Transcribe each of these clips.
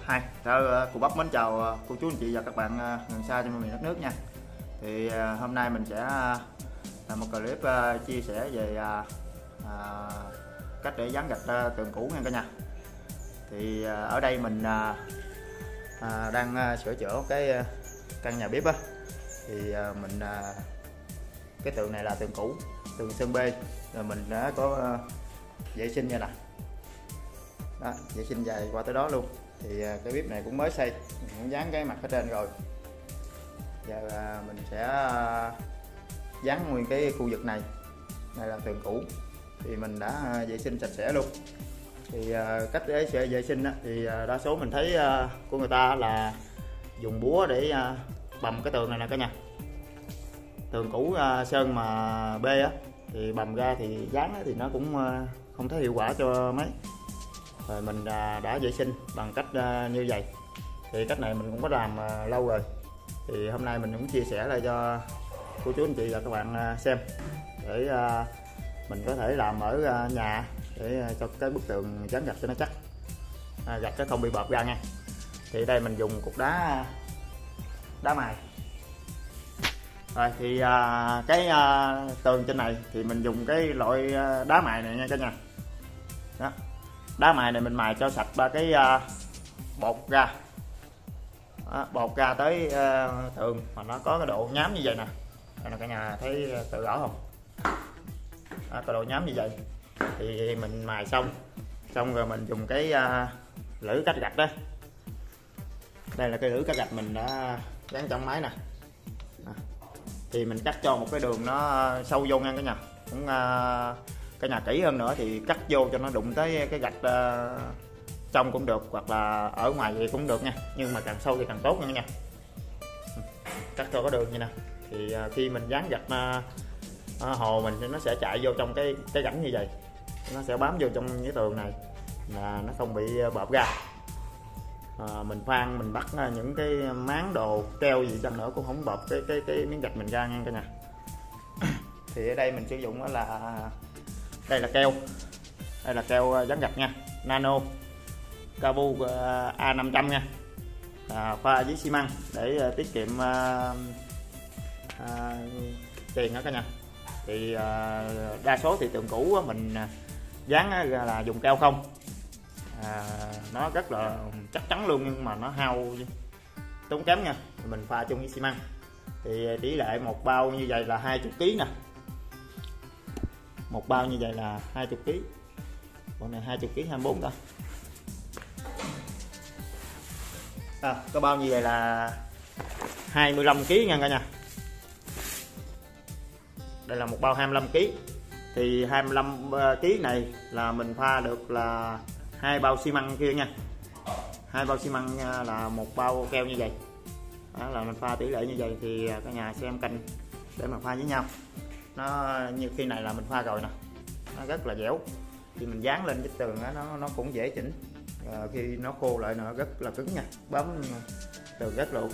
Hi, cô Bắp mến chào cô chú anh chị và các bạn gần xa trong miền đất nước nha. Thì hôm nay mình sẽ làm một clip chia sẻ về cách để dán gạch tường cũ nha cả nhà. Thì ở đây mình đang sửa chữa cái căn nhà bếp á. Thì mình cái tường này là tường cũ, tường sơn bê, rồi mình đã có vệ sinh nha nè. Đó, vệ sinh dài qua tới đó luôn. Thì cái bếp này cũng mới xây, mình cũng dán cái mặt ở trên rồi. Giờ mình sẽ dán nguyên cái khu vực này, đây là tường cũ, thì mình đã vệ sinh sạch sẽ luôn. Thì cách để vệ sinh á, thì đa số mình thấy của người ta là dùng búa để bầm cái tường này nè cả nhà. Tường cũ sơn mà bê á, thì bầm ra thì dán á, thì nó cũng không thấy hiệu quả cho mấy. Rồi mình đã vệ sinh bằng cách như vậy. Thì cách này mình cũng có làm lâu rồi. Thì hôm nay mình cũng chia sẻ lại cho cô chú anh chị và các bạn xem, để mình có thể làm ở nhà để cho cái bức tường dán gạch cho nó chắc, gạch nó không bị bợp ra nha. Thì đây mình dùng cục đá mài. Rồi thì cái tường trên này thì mình dùng cái loại đá mài này nha cả nhà. Đó, đá mài này mình mài cho sạch ba cái bột ra. Đó, bột ra tới tường mà nó có cái độ nhám như vậy nè. Đây là cả nhà thấy tự rõ không? Đó, cái độ nhám như vậy thì mình mài xong rồi mình dùng cái lưỡi cắt gạch đó. Đây là cái lưỡi cắt gạch mình đã gắn trong máy nè. Thì mình cắt cho một cái đường nó sâu vô nha cả nhà. Cũng cả nhà kỹ hơn nữa thì cắt vô cho nó đụng tới cái gạch trong cũng được, hoặc là ở ngoài thì cũng được nha, nhưng mà càng sâu thì càng tốt nha. Cắt cho có đường như nè. Thì khi mình dán gạch hồ mình thì nó sẽ chạy vô trong cái rãnh như vậy, nó sẽ bám vô trong cái tường này là nó không bị bợp ra. Mình khoan mình bắt những cái máng đồ treo gì chăng nữa cũng không bợp cái miếng gạch mình ra nha cả nhà. Thì ở đây mình sử dụng là đây là keo dán gạch nha, Nano Cabu A500 nha, pha với xi măng để tiết kiệm tiền đó cả nhà. Thì đa số thì tường cũ mình dán là dùng keo không, nó rất là chắc chắn luôn, nhưng mà nó hao tốn kém nha. Mình pha chung với xi măng thì tỷ lệ một bao như vậy là 20 kg nè. Một bao như vậy là 20 kg. Bọn này 20 kg 24 thôi. Cái bao như vậy là 25 kg nha cả nhà. Đây là một bao 25 kg. Thì 25 kg này là mình pha được là 2 bao xi măng kia nha. 2 bao xi măng là một bao keo như vậy. Đó là mình pha tỷ lệ như vậy thì cả nhà xem canh để mà pha với nhau. Nó như khi này là mình pha rồi nè, nó rất là dẻo. Khi mình dán lên cái tường đó, nó cũng dễ chỉnh. Khi nó khô lại nó rất là cứng nha, bấm tường rất là ok.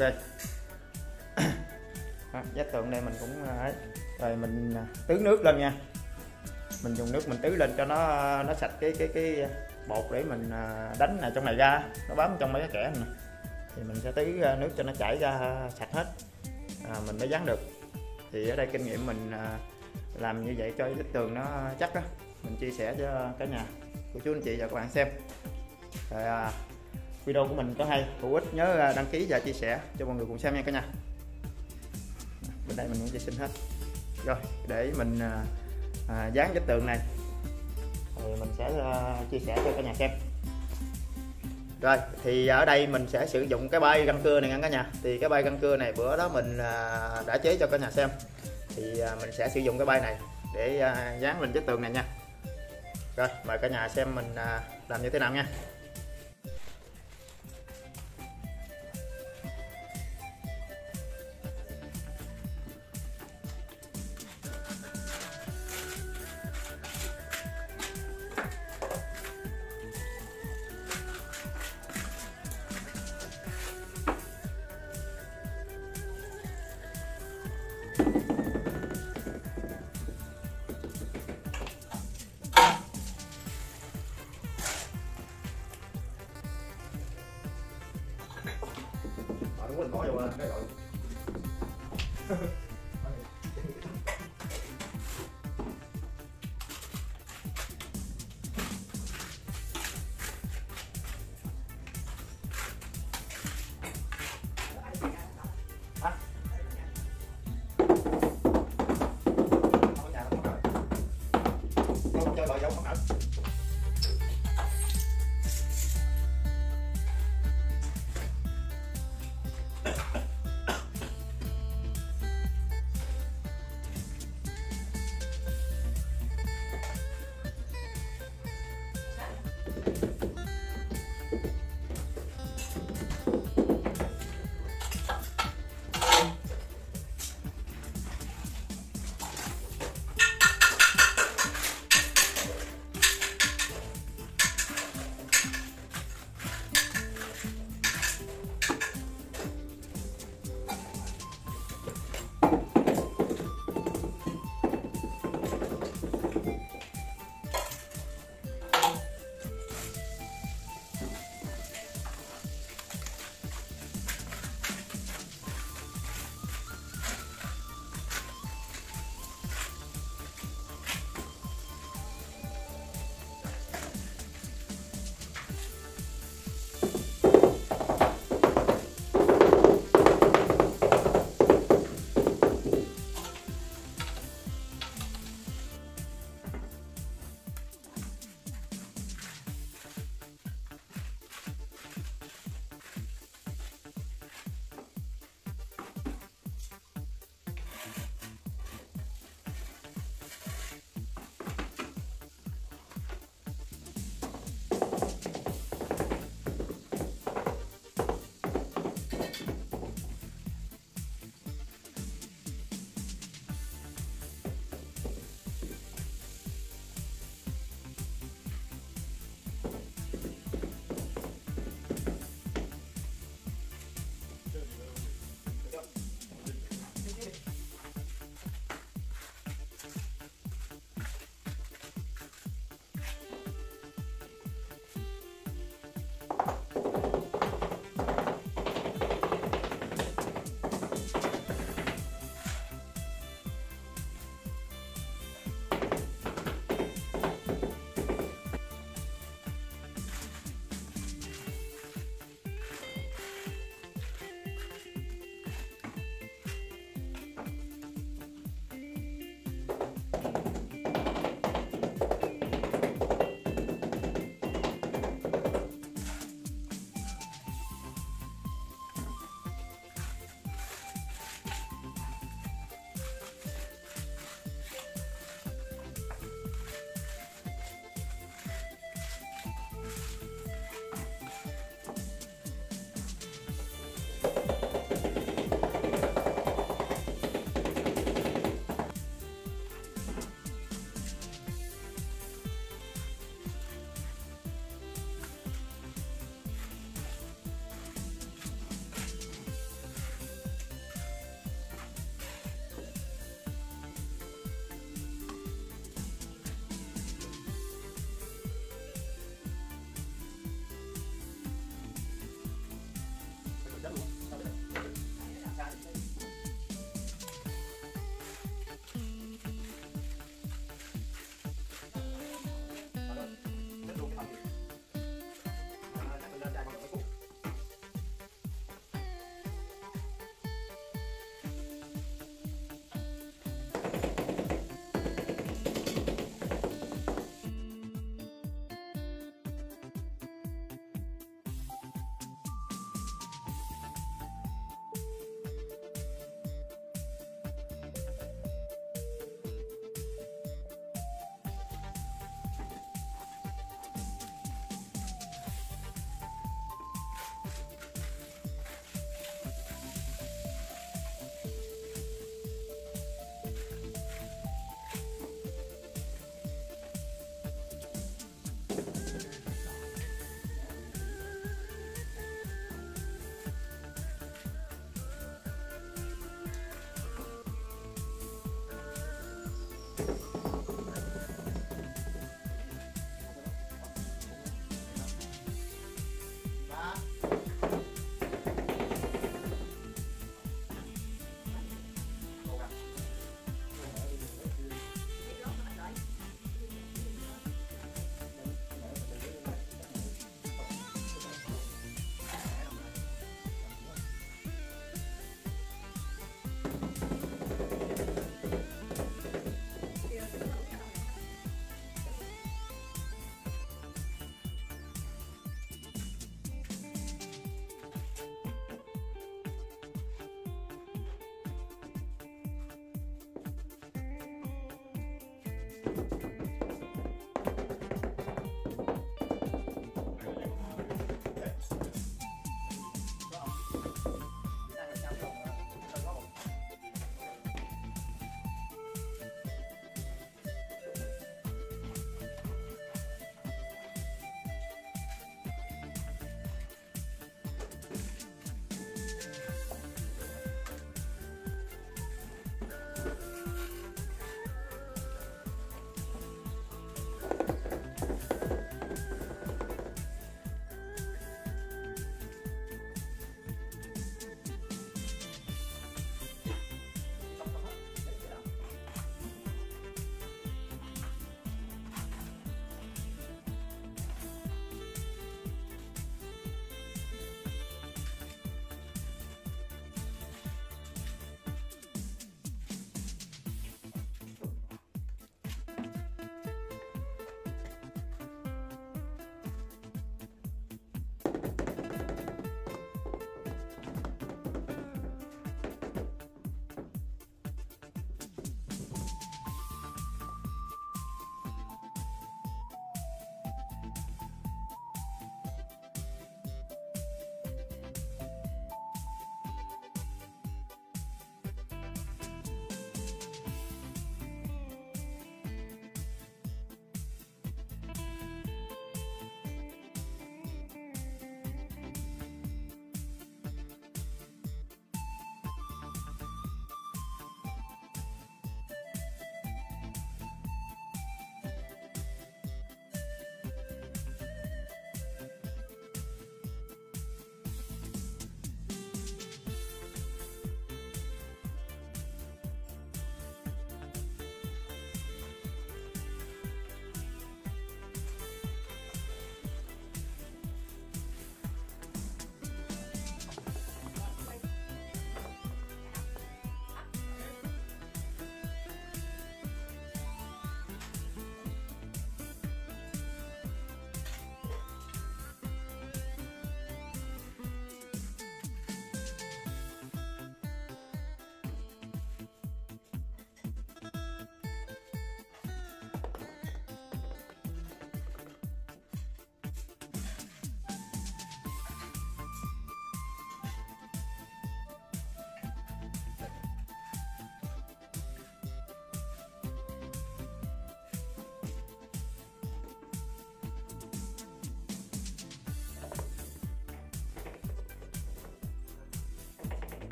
Vách tường đây mình cũng rồi mình tưới nước lên nha. Mình dùng nước mình tưới lên cho nó sạch cái bột để mình đánh trong này ra, nó bám trong mấy cái kẽ này. Thì mình sẽ tưới nước cho nó chảy ra sạch hết, mình mới dán được. Thì ở đây kinh nghiệm mình làm như vậy cho vách tường nó chắc á, mình chia sẻ cho cả nhà, cô chú anh chị và các bạn xem. Rồi video của mình có hay hữu ích nhớ đăng ký và chia sẻ cho mọi người cùng xem nha cả nhà. Bên đây mình cũng vệ sinh hết rồi để mình dán vách tường này, rồi mình sẽ chia sẻ cho cả nhà xem. Rồi thì ở đây mình sẽ sử dụng cái bay răng cưa này nha cả nhà. Thì cái bay răng cưa này bữa đó mình đã chế cho cả nhà xem. Thì mình sẽ sử dụng cái bay này để dán lên vách tường này nha. Rồi mời cả nhà xem mình làm như thế nào nha. lên bỏ vô lên cái rồi. Chơi loại giống không hả?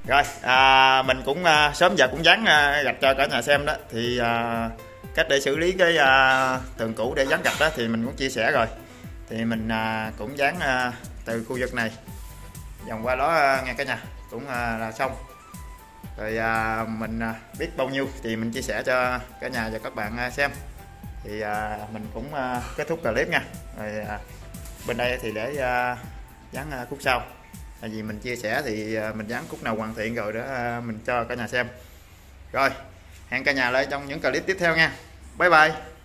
Rồi mình cũng sớm giờ cũng dán gạch cho cả nhà xem đó. Thì cách để xử lý cái tường cũ để dán gạch đó thì mình cũng chia sẻ rồi. Thì mình cũng dán từ khu vực này vòng qua đó nghe cả nhà, cũng là xong rồi. Mình biết bao nhiêu thì mình chia sẻ cho cả nhà và các bạn xem. Thì mình cũng kết thúc clip nha. Rồi bên đây thì để dán khúc sau, tại vì mình chia sẻ thì mình dán khúc nào hoàn thiện rồi đó mình cho cả nhà xem. Rồi hẹn cả nhà lại trong những clip tiếp theo nha. Bye bye.